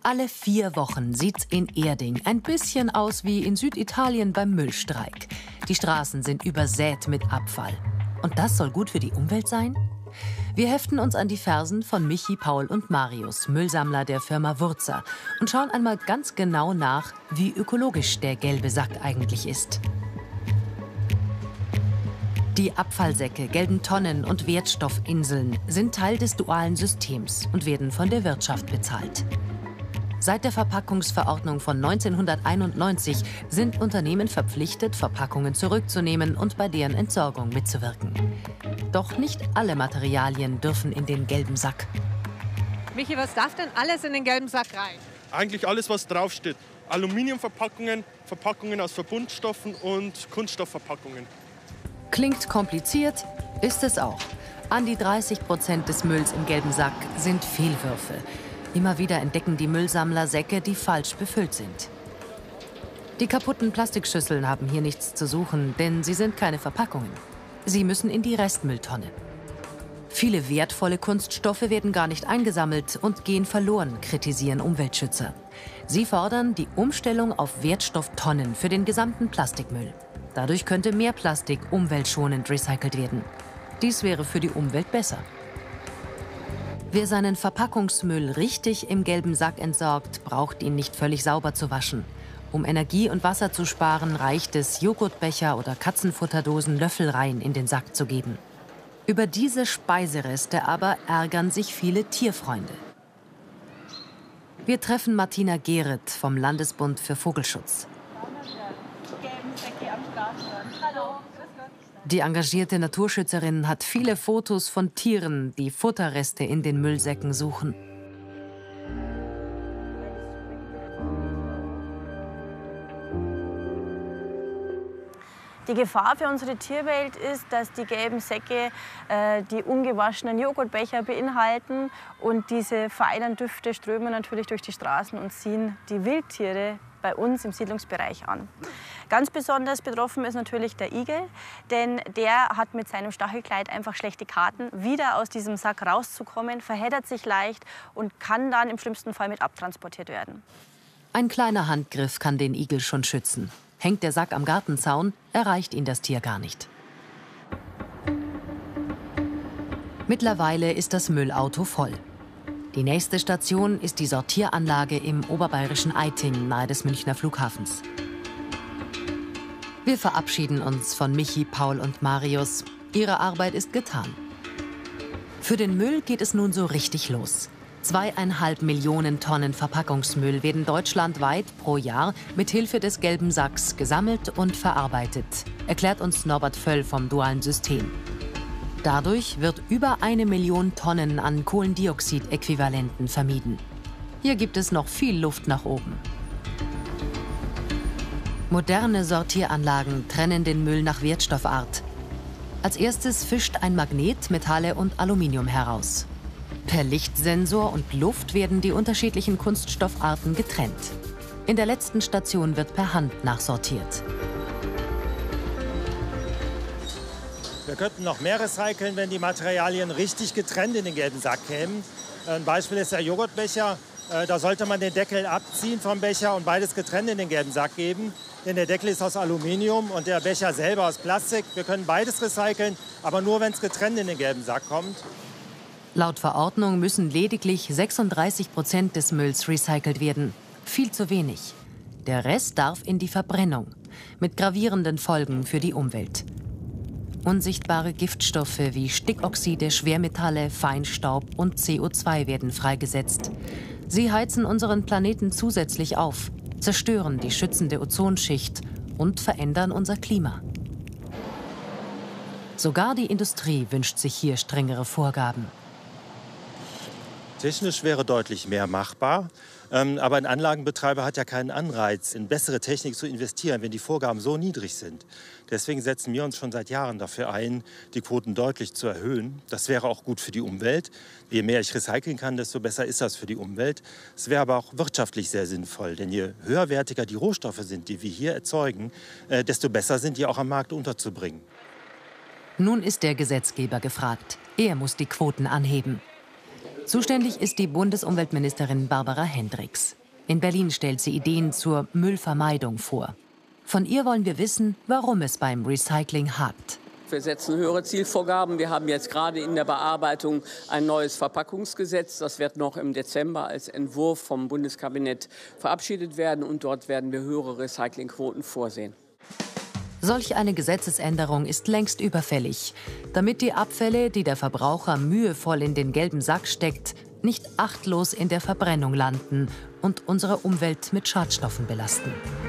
Alle 4 Wochen sieht's in Erding ein bisschen aus wie in Süditalien beim Müllstreik. Die Straßen sind übersät mit Abfall. Und das soll gut für die Umwelt sein? Wir heften uns an die Fersen von Michi, Paul und Marius, Müllsammler der Firma Wurzer, und schauen einmal ganz genau nach, wie ökologisch der gelbe Sack eigentlich ist. Die Abfallsäcke, gelben Tonnen und Wertstoffinseln sind Teil des dualen Systems und werden von der Wirtschaft bezahlt. Seit der Verpackungsverordnung von 1991 sind Unternehmen verpflichtet, Verpackungen zurückzunehmen und bei deren Entsorgung mitzuwirken. Doch nicht alle Materialien dürfen in den gelben Sack. Michi, was darf denn alles in den gelben Sack rein? Eigentlich alles, was draufsteht. Aluminiumverpackungen, Verpackungen aus Verbundstoffen und Kunststoffverpackungen. Klingt kompliziert, ist es auch. An die 30% des Mülls im gelben Sack sind Fehlwürfe. Immer wieder entdecken die Müllsammler Säcke, die falsch befüllt sind. Die kaputten Plastikschüsseln haben hier nichts zu suchen, denn sie sind keine Verpackungen. Sie müssen in die Restmülltonne. Viele wertvolle Kunststoffe werden gar nicht eingesammelt und gehen verloren, kritisieren Umweltschützer. Sie fordern die Umstellung auf Wertstofftonnen für den gesamten Plastikmüll. Dadurch könnte mehr Plastik umweltschonend recycelt werden. Dies wäre für die Umwelt besser. Wer seinen Verpackungsmüll richtig im gelben Sack entsorgt, braucht ihn nicht völlig sauber zu waschen. Um Energie und Wasser zu sparen, reicht es, Joghurtbecher oder Katzenfutterdosen löffelrein in den Sack zu geben. Über diese Speisereste aber ärgern sich viele Tierfreunde. Wir treffen Martina Gehret vom Landesbund für Vogelschutz. Die engagierte Naturschützerin hat viele Fotos von Tieren, die Futterreste in den Müllsäcken suchen. Die Gefahr für unsere Tierwelt ist, dass die gelben Säcke die ungewaschenen Joghurtbecher beinhalten. Und diese feinen Düfte strömen natürlich durch die Straßen und ziehen die Wildtiere bei uns im Siedlungsbereich an. Ganz besonders betroffen ist natürlich der Igel, denn der hat mit seinem Stachelkleid einfach schlechte Karten, wieder aus diesem Sack rauszukommen, verheddert sich leicht und kann dann im schlimmsten Fall mit abtransportiert werden. Ein kleiner Handgriff kann den Igel schon schützen. Hängt der Sack am Gartenzaun, erreicht ihn das Tier gar nicht. Mittlerweile ist das Müllauto voll. Die nächste Station ist die Sortieranlage im oberbayerischen Eiting, nahe des Münchner Flughafens. Wir verabschieden uns von Michi, Paul und Marius. Ihre Arbeit ist getan. Für den Müll geht es nun so richtig los. 2,5 Millionen Tonnen Verpackungsmüll werden deutschlandweit pro Jahr mit Hilfe des gelben Sacks gesammelt und verarbeitet, erklärt uns Norbert Völl vom dualen System. Dadurch wird über 1 Million Tonnen an Kohlendioxidäquivalenten vermieden. Hier gibt es noch viel Luft nach oben. Moderne Sortieranlagen trennen den Müll nach Wertstoffart. Als erstes fischt ein Magnet Metalle und Aluminium heraus. Per Lichtsensor und Luft werden die unterschiedlichen Kunststoffarten getrennt. In der letzten Station wird per Hand nachsortiert. Wir könnten noch mehr recyceln, wenn die Materialien richtig getrennt in den gelben Sack kämen. Ein Beispiel ist der Joghurtbecher. Da sollte man den Deckel abziehen vom Becher und beides getrennt in den gelben Sack geben. Denn der Deckel ist aus Aluminium und der Becher selber aus Plastik. Wir können beides recyceln, aber nur, wenn es getrennt in den gelben Sack kommt. Laut Verordnung müssen lediglich 36% des Mülls recycelt werden. Viel zu wenig. Der Rest darf in die Verbrennung, mit gravierenden Folgen für die Umwelt. Unsichtbare Giftstoffe wie Stickoxide, Schwermetalle, Feinstaub und CO2 werden freigesetzt. Sie heizen unseren Planeten zusätzlich auf, zerstören die schützende Ozonschicht und verändern unser Klima. Sogar die Industrie wünscht sich hier strengere Vorgaben. Technisch wäre deutlich mehr machbar, aber ein Anlagenbetreiber hat ja keinen Anreiz, in bessere Technik zu investieren, wenn die Vorgaben so niedrig sind. Deswegen setzen wir uns schon seit Jahren dafür ein, die Quoten deutlich zu erhöhen. Das wäre auch gut für die Umwelt. Je mehr ich recyceln kann, desto besser ist das für die Umwelt. Es wäre aber auch wirtschaftlich sehr sinnvoll, denn je höherwertiger die Rohstoffe sind, die wir hier erzeugen, desto besser sind die auch am Markt unterzubringen. Nun ist der Gesetzgeber gefragt. Er muss die Quoten anheben. Zuständig ist die Bundesumweltministerin Barbara Hendricks. In Berlin stellt sie Ideen zur Müllvermeidung vor. Von ihr wollen wir wissen, warum es beim Recycling hakt. Wir setzen höhere Zielvorgaben. Wir haben jetzt gerade in der Bearbeitung ein neues Verpackungsgesetz. Das wird noch im Dezember als Entwurf vom Bundeskabinett verabschiedet werden. Und dort werden wir höhere Recyclingquoten vorsehen. Solch eine Gesetzesänderung ist längst überfällig, damit die Abfälle, die der Verbraucher mühevoll in den gelben Sack steckt, nicht achtlos in der Verbrennung landen und unsere Umwelt mit Schadstoffen belasten.